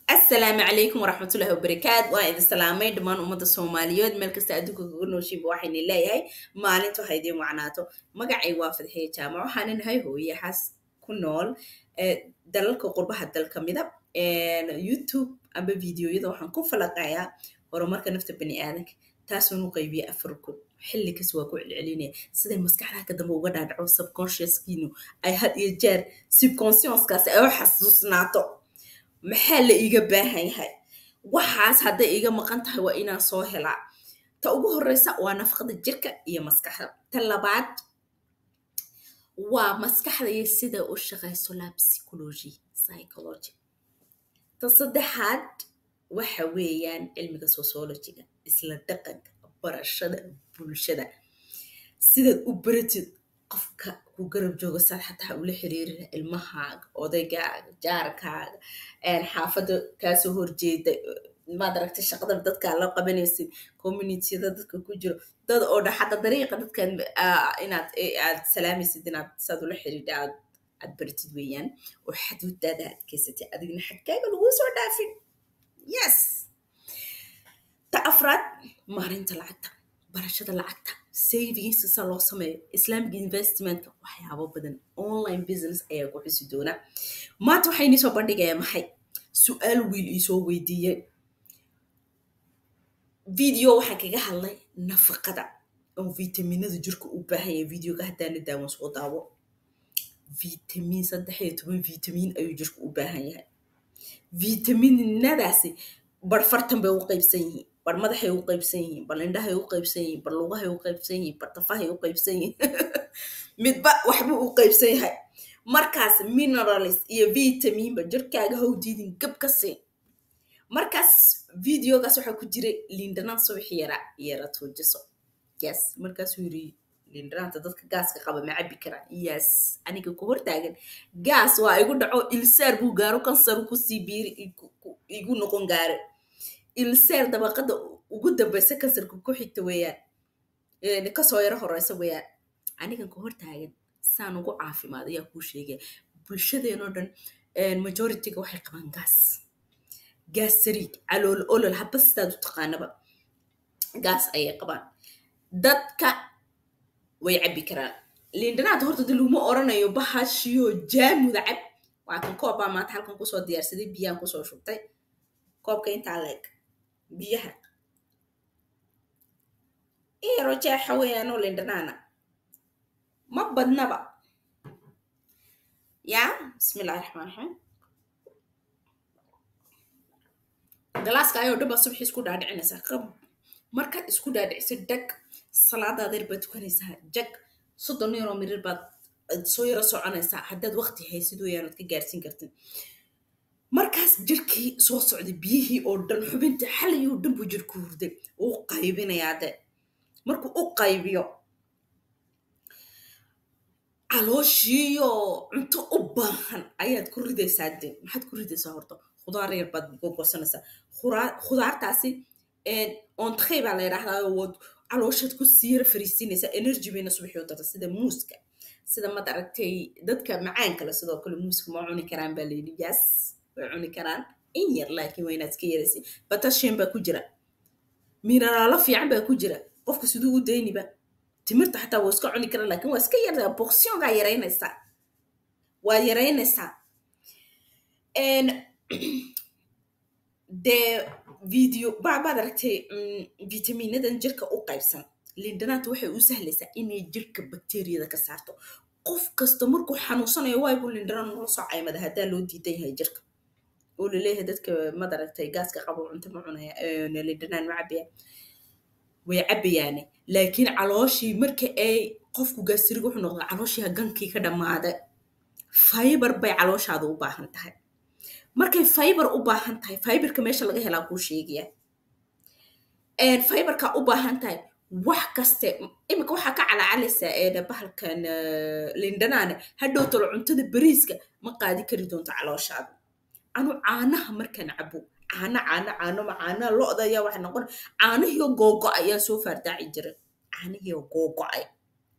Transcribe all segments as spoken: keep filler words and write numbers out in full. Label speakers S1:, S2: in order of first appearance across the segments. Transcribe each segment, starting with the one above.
S1: السلام عليكم ورحمة الله وبركاته وإذا السلامي دمان أمد الصوماليات ملك استعدوك كقولنا شيء بواحد الله هاي ما علنتو هيدي معناته مقعي وافد هي جامعة وحنن هاي هو يحس كنول دلك قربها دلك مذا يوتيوب أم بفيديو يدا وحن كون فلقايا ورمرك نفت بني آدك تاسون قيبي أفركم حلي كسوا كل علينا سيدا مسكحة كده موجود على عصب conscious كينو أي هاد يجار subconscious كاس أو حسوسناتو محل إيجا باهي هاي وحاس هذا إيجا مقنته وإنا صاهلا تأوجه الرئيسة ونفقد الجركة هي مسكحة تلابعد ومسكحة يسيدة وشغل سولا بسيكولوجي سايكولوجي تصدحات وحويان علمي سوسيولوجي إسلا دقق برشدة بولشدة سيدة أبرتد qofka ku garab joogo sad xataa ula xiriirina ilmahaaga odaygaaga jaarkaaga een xaafada ka soo horjeeda ma daragtay shaqada dadka la qabanaysid community-da dadka ku jiro dad oo dhaxada dariiqa dadka inaad aad salaamaysid inaad sad ula xiriirida aad aad bartid weeyaan oo xaduudada aad keysatay adigna xadkaaga lagu soo dhaafin yes ta afraad maarinta lacagta barashada lacagta savings sa loo sameeyo islamic investment waxyaabo badan online business ayaa ku xisi doona maanta waxay ni soo bandhigayaa maxay su'aal wiil ii soo weydiiyay video waxa kaga hadlay nafaqada oo vitaminada jirka u baahan yahay videoga hadaan daawan soo daawo vitamin saddex iyo toban vitamin ayuu jirka u baahan yahay vitaminadaasi barfartan bay u qaybsan yihiin bar madaxay u qaybsan yihiin bar indhahay u qaybsan yihiin bar lugahay u qaybsan yihiin bar tafahay u qaybsan yihiin midba waxba u qaybsan yahay markaas minerals iyo vitamin ba jirkaaga hawdiidin gab ka sii markaas videogaas waxa ku jiray lindana soo xiyara yara tuujiso yes markaas yiri lindana dadka gaaska qaba ma cabi kara yes aniga ku hortaagan gaas waa igu dhaco ilsaar buu gaaro kansar ku sii biiri igu noqon gaaro ilseer dabaqada ugu dambaysa kansarka ku xigta weeyaan ee ka soo yara horeysa weeyaan aniga ku hortaagan saan ugu caafimaad ayaa ku sheegay bulshadeena oo dhan ee majority-ga waxay qabaan gas gas sariig calool olol habstaad u taqaanaba gas ayay qabaan dadka way cabi karaan lindanaad horta diluma oranayo bahashiyo jaamuda cab waa kan koob ma halkan ku soo diyaarsaday biyaan ku soo shubtay koobka inta leeg biyaha ee roja xawayaan oo lindanaana ma badnaba ya bismillaahir rahmaanir rahiim galaaska ayo dhaba subax isku dhaadhicinaysa qab marka isku dhaadhicisa dag salaada deer baad tukanaysaa jag soddon euro mirir baad soo yara soconaysaa haddaad waqti haysid weeyaan ka gaarsiin kartid markaas jirkii soo socday biyihii oo dhan xubinta xaliyuu dhan buu jirku hurday uu qaybinayaa de markuu u qaybiyo calooshiyo cunto u baahan ayaad ku ridaysaa de maxaad ku ridaysaa horta khudaar yar baad gogosanaysaa khudaartaasi ee entrée baa la yiraahdaa oo calooshaad ku siira fariisinaysaa energy bayna subaxii u darta sida muuska sida ma daragtay dadka macaanka la sidoo kale muuska ma cuni karaan baa leeyahay yes cuni karaan in yar laakiin waa inaad iska yaraysi potassium baa ku jira mineralo fiican baa ku jira qofka sidoo u dayniba timirta xataa waa iska cuni karaa laakiin waa iska yardaa portion ga yaraynaysa waa yaraynaysa en de video baa baa daragtay vitaminadan jirka u qaybsan lindanaanta waxay u sahlaysaa inay jirka bakteeriyada ka saarto qof kasta markuu xanuunsanayo waa buu lindanaan loo soo caymada hadaa loo diidan yahay jirka oo leeyahay dadka ma daragtay gaaska qabo cunto ma cunaya ee lindanaan ma cabiya way cabiyaan laakiin calooshii marka ay qofku gaasiriga wuxuu noqdaa calooshii gankii ka dhamaada fiber bay calooshaada u baahan tahay markay fiber u baahan tahay fiberka meesha laga helaa ku sheegaya ee fiberka u baahan tahay wax kaste imika waxa ka calaacalaysa ee bahalkan lindanaan hadhow tolo cuntada bariiska ma qaadi kari doonto calooshaada anu caanaha markaan cabo caana caana caano macaana lo'da ayaa waxa noqon caanahiyo googo ayaa soo faardaaci jiray caanahiyo googo ay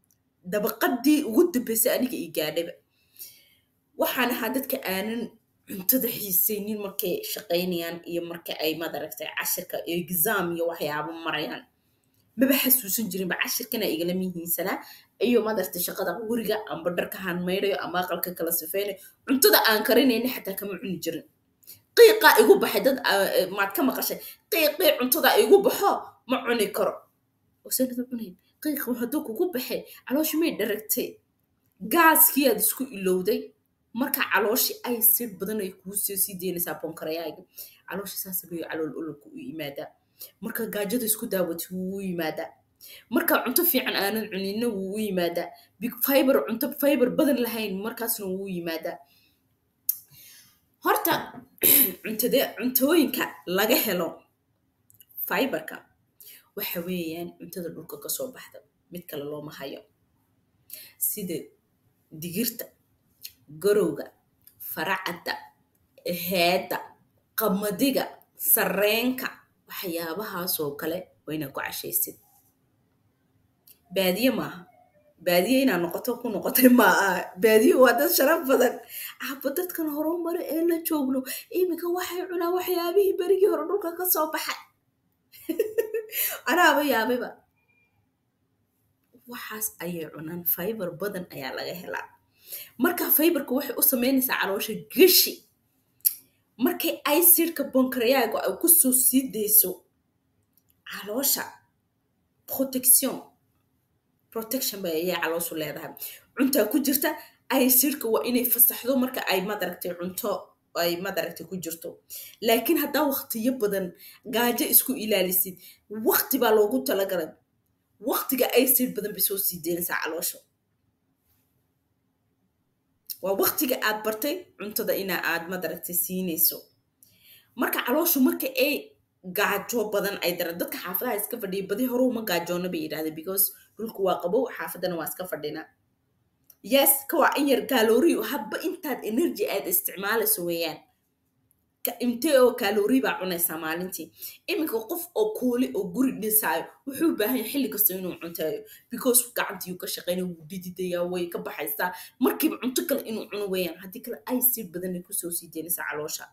S1: dabaqadii ugu dambeysay aniga ii gaadhayba waxaan ahaa dadka aanan cuntada xiisaynin markay shaqaynayaan iyo marka ay madaragtay cashirka exam iyo waxyaabo marayaan maba xasuusan jirinba cashirkana igala mihiinsanaa iyo madaragtay shaqada guriga amba dharka haan maydhayo ama aqalka kala sifaynayo cuntada aan karinayna xataa kama cuni jirin qiiqa igu baxay dad maad ka maqashay qiiqii cuntada igu baxo ma cuni karo wasanada cunayn qiiqa hadduu kugu baxay calooshi may dharagtay gaaskii aad isku ilowday marka calooshi ay sir badan ay kuu soo sii deynaysaa boonkarayaaga calooshi saas bay calool ololku u yimaadaa marka gaajada isku daawatay wuu u yimaadaa marka cunto fiican aanan cunina wuu u yimaadaa big fiber cunto fiber badan lahayn markaasna wuu u yimaadaa horta cuntada cuntooyinka laga helo fiberka waxa weeyaan cuntada dhulka ka soo baxda mid kale looma hayo sida digirta garowga faracada heeda qamadiga sareenka waxyaabahaas oo kale wayna ku cashaysid baadiye maaha baadiye inaa noqoto ku noqotay maaha baadiye waa dad sharaf badan ahba dadkan horumare ee la joogno iminka waxay cunaa waxyaabihii berigii hore dhulka ka soo baxay anaaba yaabayba waxaas ayay cunaan fiber badan ayaa laga helaa marka fiberka waxay u sameynaysaa caloosha gashi markay acidka bonkreyaga ay ku soo sii deyso caloosha protection protection bay ay calooshu leedahay cunta ku jirta acidka waa inay fasaxdo marka ay madaragtay cunto ay madaragtay ku jirto laakiin hadaa waqtiyo badan gaajo isku ilaalisid waqti baa loogu talagalay waqtiga acid badan bay soo sii deynaysaa caloosha waa waqtiga aad bartay cuntada ina aad madaragtay siinayso marka calooshu marka ay gaajo badan ay daran dadka xaafadaha iska fadhiya badi hore uma gaajoona bay yidhahdeen because dhulku waa qabow xaafadana waa iska fadhina yes kawa in yar calorie habba intaad energy aad isticmaalayso weeyaan ka intee oo calorie baa cunaysaa maalintii iminka qof oo kuuli oo guri dhisaayo wuxuu u baahan yahay xilli kasta inuu cuntayo because gacantii ka shaqeynay wuu dhididayaa way ka baxaysaa markiiba cunto kale inuu cuno weeyaan haddii kale ay si badan ku soo sii deynaysaa caloosha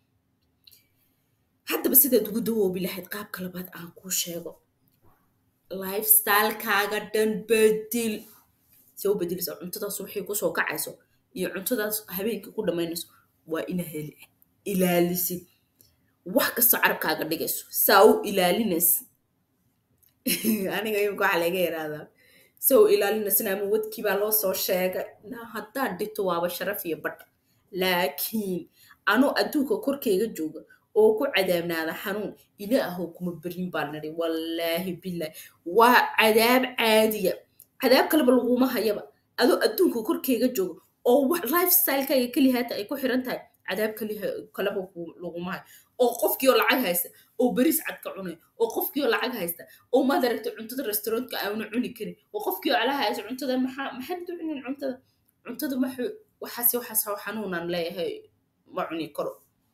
S1: haddaba sidaad ugu dawoobi lahayd qaabka labaad aan kuu sheego lifestyle-kaaga dhan bedel soo bedelisa cuntadaas waxay ku soo kacayso iyo cuntadaas habeenkii ku dhamaynayso waa ina heli ilaalisid wax kasta carabkaaga dhigayso saa u ilaalinaysa aniga imika waxa laga yiraahdaa saa u ilaalinaysa ama wadkii baa loo soo sheegay haddaad dhigto waaba sharaf iyo badh laakiin anoo adduunka korkeyga jooga oo ku cadaabnaada xanuun ilaahow kuma barin baan nidhi wallaahi billahi waa cadaab caadiya cadaab kaleba laguma hayaba adoo adduunka korkeyga jooga oo lifestyle-kaaga keliyaata ay ku xiran tahay cadaab kaleba laguma hayo oo qofkii oo lacag haysta oo bariis cad ka cunay oo qofkii oo lacag haysta oo madaragtay cuntada restaurantka aanu cuni karin oo qofkii oo alaha haysta cuntada maxaa maxaad u cunin cuntada cuntada maxuu waxaas waxaas xanuunaan leeyahay ma cuni karo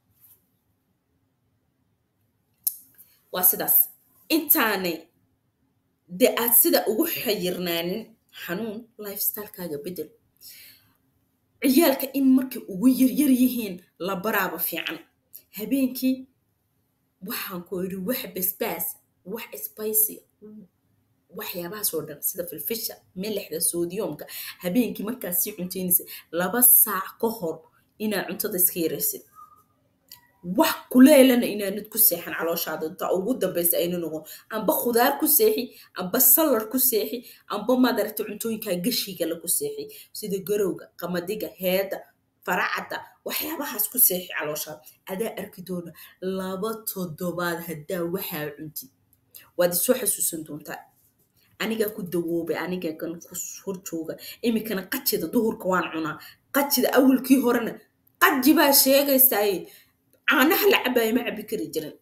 S1: waa sidaas intaanay de aad sida ugu xayirnaanin xanuun lifestyle-kaaga bedel ciyaalka in markay ugu yaryar yihiin la baraaba fiican habeenkii waxaan ku yidhi wax basbaas wax spicy waxyaabahaas oo dhan sida filfisha milixda sodiumka habeenkii markaad sii cuntaynaysa laba saac ka hor inaad cuntada iska yaraysid wax kuleelana inaanad ku seexan calooshaada inta ugu dambaysa ayna noqon amba khudaar ku seexi amba salar ku seexi amba madaragtay cuntooyinkaa gashiga la ku seexi sida garowga qamadiga heeda faracada waxyaabahaas ku seexi calooshaada adaa arki doona laba toddobaad haddaa waxaa cunti waad isoo xasuusan doontaa anigaa ku dawoobay anigaa kan ku hor jooga iminkana qajida duhurka waan cunaa qajida awalkii horena qaji baa sheegaysaa caanaha la cabayo ma cabi kari jirin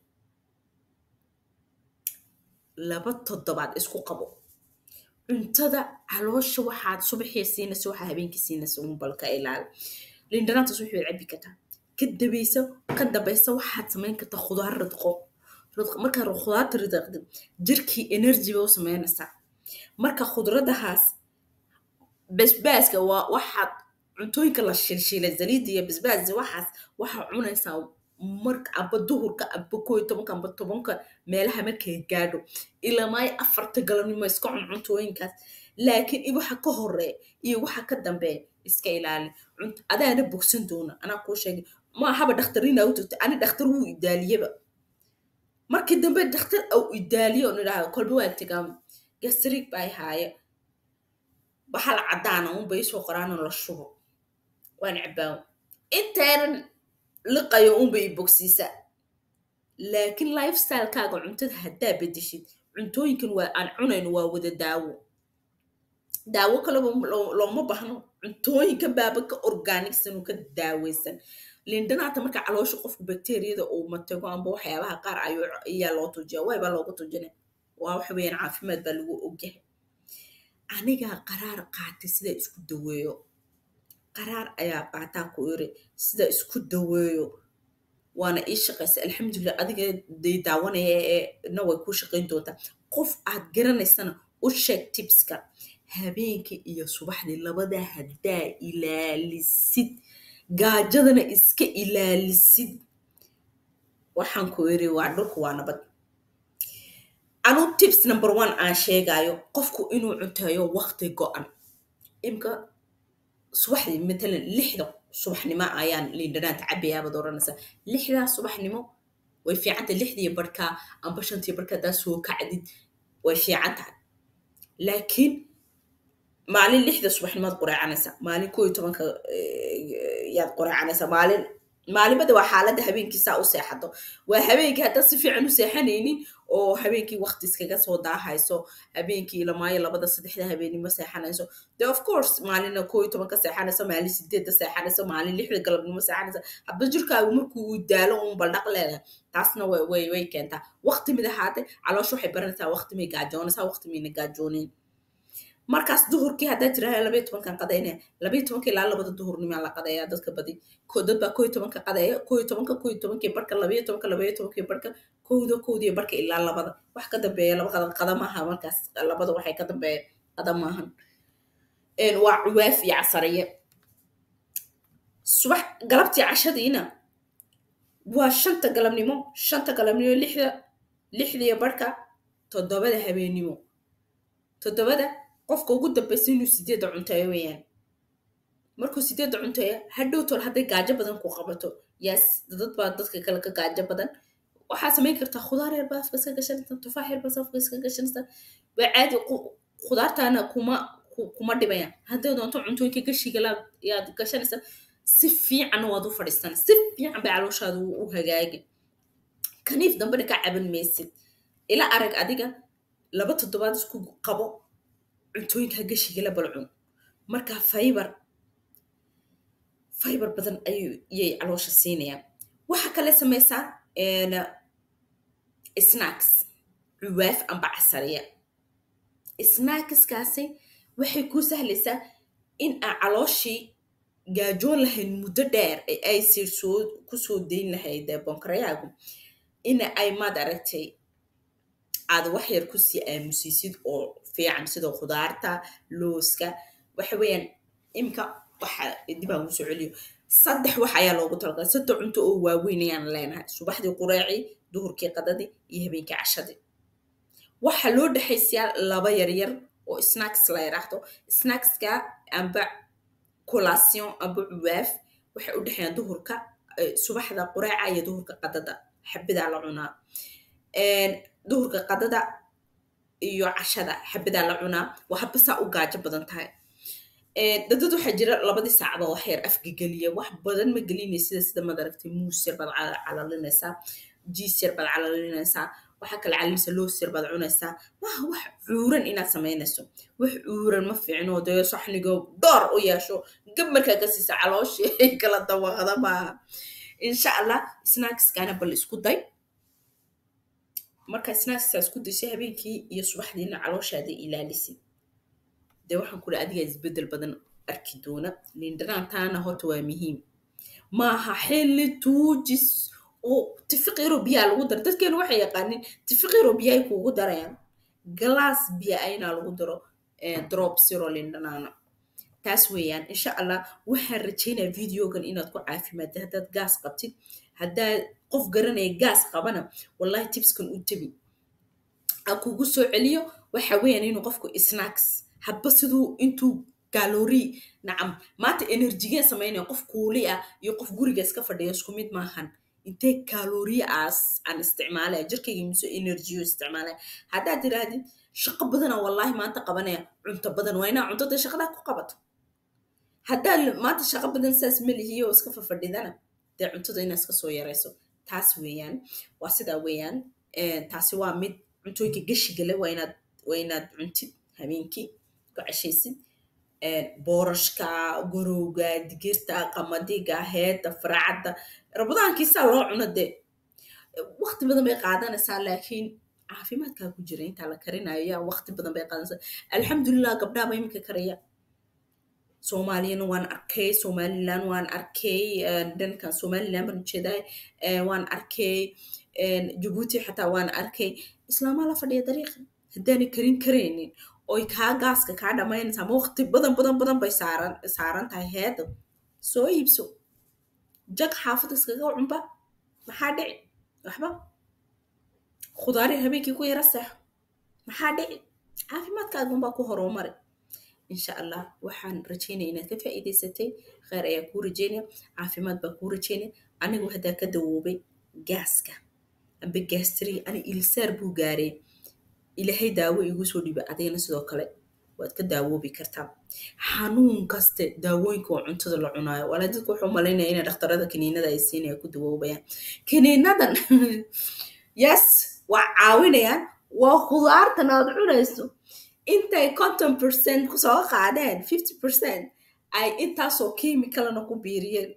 S1: laba toddobaad isku qabo cuntada caloosha waxaad subaxii siinaysa waxaa habeenkii siinaysa un balka ilaali lindanaanta subaxii cabi kartaa ka dabaysa ka dabaysa waxaad samayn kartaa khudaar ridqo markaa khudaarta ridaqda jirkii energy bay u samaynaysaa marka khudradahaas basbaaska waa waxaad cuntooyinka la shiilshiilay saliid iyo basbaas waxaas waxaa cunaysaa marka amba duhurka amba koo iyo tobanka amba tobanka meelaha markay gaadho ilamaayo afarta galabnimo iska cun cuntooyinkaas laakiin i waxa ka horeeya iyo waxa ka dambeeya iska ilaali adaana bogsan doona anaa kuu sheegay ma ahaba dhakhtarina u tagtay ani dhakhtar wuu idaaliyaba markii dambe dhakhtar au idaaliyo oo nidhaahdo kolba waa tagaa gastrig baa haaya waxaa la caddaana unba isoo qoraano la shubo waan cabaawo intaanan liqayo unba i bogsiisa laakiin lifestyle-kaaga cuntada haddaa bedeshid cuntooyinkan waa aan cunayno waa wada daawo daawo kaleba looma bahno cuntooyinka baaba ka organicsan oo ka daaweysan lindanaata marka caloosha qofku bakteeriyada uu matego amba waxyaabaha qaar ayuu ayaa loo tujiya way baa loogu tujina waa waxa weeyaan caafimaad baa lagu ogyahay anigaa qaraar qaatay sida isku daweeyo qaraar ayaa qaataa ku iri sida isku daweeyo waana ii shaqaysa alxamdulillah adiga day daawanaya ee na way ku shaqayn doontaa qof aad garanaysana u sheeg tipska habeenkii iyo subaxdii labada haddaa ilaalisid gaajadana iska ilaalisid waxaan ku iri waa dhulku waa nabad anu tips number one aan sheegayo qofku inuu cunteeyo waqti go'an imka subaxdii matalan lixda subaxnimo ayaan liindhanaanta cabayaaba dooranaysa lixdaa subaxnimo way fiicanta lixdii barka amba shantii barka hadaa soo kacdid way fiican tahay laakiin maalin lixda subaxnimaad quraacanaysa maalin koo iyo tobanka yaad quraacanaysa maalin maalimada waa xaaladda habeenkii saa u seexato waa habeenkii hadda si fiican u seexanaynin oo habeenkii waqti iskaga soo daahayso habeenkii ilamaayo labada saddexda habeenimo seexanayso de of course maalina koo iyo tobanka seexanayso maalin sideedda seexanayso maalin lixda galabnimo seexanayso hadba jirkaagu markuu uu daalo uun baldhaq leedahay taasna way way way keentaa waqti mid ahaatay caloosha waxay baranaysaa waqti may gaajoonaysaa waqti mayna gaajoonayn markaas duhurkii haddaa tiraahdo laba iyo tobankan qadaynaya laba iyo tobanka ilaa labada duhurnimaa la qadayaa dadka badi dad baa koo iyo tobanka qadaya koo iyo tobanka koo iyo tobankii barka laba iyo tobanka laba iyo tobankii barka kowda kowdii barka ilaa labada wax ka dambeeya laba qada qada maaha markaas labada waxay ka dambeeya qada maahan waa cuwaaf iyo casariye subax galabtii cashadiina waa shanta galabnimo shanta galabnimo lixda lixdiiyo barka toddobada habeenimo toddobada qofka ugu dambaysa inuu sideedda cunteeyo weeyaan markuu sideedda cunteeyo hadhow tol hadday gaajo badan ku qabato yes dad baa dadka kale ka gaajo badan waxaa samayn kartaa khudaar yar baa afka iska gashanaysa tufaax yar baa afka iska gashanaysa waa caadi khudaartaana kuma kuma dhibayaan hadday doonto cuntooyinka gashiga yaad gashanaysa si fiican waad u fadhiistan si fiican bay calooshaada u hagaagi kaniif dambena ka caban maysid ila arag adiga laba toddobaad isku qabo cuntooyinka gashiga la balcun marka fiber fiber badan ayay caloosha siinayaan waxa kale samaysaa snacks cuwaaf amba casariya snackskaasi waxay ku sahlaysaa in aa calooshii gaajoon lahayn muddo dheer ay soo ku soo dayn lahayd bonkarayaagu in ay maad aragtay aad wax yar ku sii aamusiisid oo fiican sida khudaarta looska waxa weeyaan imka waxa dib aan u soo celiyo saddex wax ayaa loogu talagalay saddex cunto oo waaweyn ayaan leenahay subaxdii quraaci duhurkii qadadii iyo habeenkii cashadii waxa loo dhaxaysiyaa laba yar yar oo snacks la yiraahdo snackska amba collation amba cuwaaf waxay u dhaxayaan duhurka subaxda quraaca iyo duhurka qadada xabida la cunaa duhurka qadada iyo cashada xabida la cunaa waxa basa u gaajo badan tahay dad waxa jira labadii saacado wax yar afka galiya wax badan ma galinay sida sida madaragtay muus yar bad calalinaysa jiis yar bad calalinaysa waxa kale calinaysa loos yar bad cunaysa waa wax cuuran inaad sameynayso wax cuuran ma fiicno dee saxniga door u yeesho gab markaa ka siisa calooshii kala dawaqada ma insha Allah snacks kana bal isku day marka snacks isku dishay habeenkii iyo subaxdiina calooshaada ilaalisid de waxaan kula adiga isbedel badan arki doona liindhanaantaana horta waa muhiim maaha xilli tuujis oo tifiqiro biyaa lagu daro dadkeenu waxay yaqaanin tifiqiro biyaa ay kuugu darayaan glass biya ayna lagu daro drop zero liindhanaana taas weeyaan insha allah waxaan rajaynaa videogan inaad ku caafimaadda haddaad gaas qabtid haddaad qof garanaya gaas qabana wallahi tipskan u tabi aan kugu soo celiyo waxa weeyaan inuu qofku snacks habba siduu intuu calorie nacam maanta energy samaynaya qof kuuli ah iyo qof guriga iska fadhiyo isku mid maahan intee calorie aas aan isticmaalaya jirkayga miso energy oo isticmaalaya haddaad tirahdid shaqo badan wallahi maanta qabanaya cunto badan waa inaa cuntada shaqada ku qabato haddaad maanta shaqo badan saas ma lihiyo oo iska fadhidana dee cuntada inaad iska soo yarayso taas weeyaan waa sidaa weeyaan taasi waa mid cuntooyinka gashiga leh waa inaad waa inaad cuntid habeenkii ku cashaysid boorashka gorowga digirta qamadiga heeda faracada rabadaankiisa loo cuno dee waqti badan bay qaadanaysaa laakiin caafimaadkaa ku jira intaa la karinayo yaa waqti badan bay qaadanaysaa alxamdulillah gabdhaaba iminka karaya soomaaliyana waan arkay somaliland waan arkay dhankan somaliland baan ujeedahay waan arkay jabuuti xataa waan arkay islaamaa la fadhiya dariiqa haddaanay karin karaynin oy kaa gaaska kaa dhamaynaysaa ma waqti badan badan badan bay saaran saaran tahay heeda soo iibso jag xaafad iskaga cunba maxaa dhici waxba khudaari habeenkii ku yara seexo maxaa dhici caafimaadkaagunbaa ku horumari insha allah waxaan rajaynaya inaad ka faa'iidaysatay khayr ayaa kuu rajaynaya caafimaad baa kuu rajaynaya anigu haddaa ka dawoobay gaaska amba gaastri ani ilsaar buu gaaray ilaahay daawo igu soo dhiba adigana sidoo kale waad ka daawoobi kartaa xanuun kaste daawooyinka oo cuntada la cunaayo walaa dadku wuxuu malaynaya inay dhakhtarada kaniinada ay siinaya ku dawoobayaan kaniinadan yes waa caawinayaan waa khudaartan aad cunayso intay konton percent kusoo qaadeen fifty percent ay intaasoo chemicalna ku biiriyeen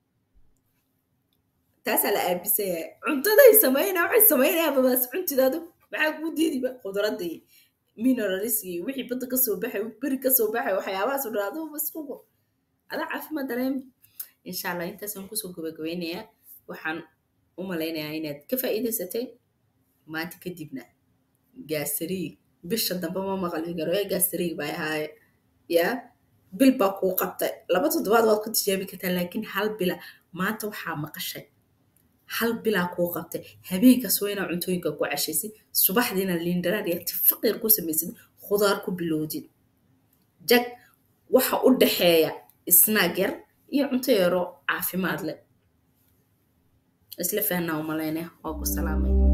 S1: taasaa la aabisayaa cuntaday samaynaa waxay samaynayaa babaas cuntidaadu maxaa kuu diidiba khudradii mineralskii wixii badda ka soo baxay beri ka soo baxay waxyaabahaas u dhahdo maskugo ada caafimaad dareem insha allah intaasaan kusoo gabagabeynayaa waxaan u malaynayaa inaad ka faa'iidaysatay maanta kadibna gaasariig bisha dambe ma maqli karo ee gaasariig baa ahaaye yaa bil baa kuu qabtay laba toddobaad waad ku tijaabi kartaa laakiin hal bila maanta waxaa maqashay hal bilaa kuu qabtay habeenkaas waa inaa cuntooyinka ku cashaysid subaxdiina liindaraar iyo tifaqir ku samaysid khudaar ku bilowdid jag waxa u dhaxeeya snaag yar iyo cunto yaro caafimaad leh isla fahnaa u malaynaya waa ku salaamay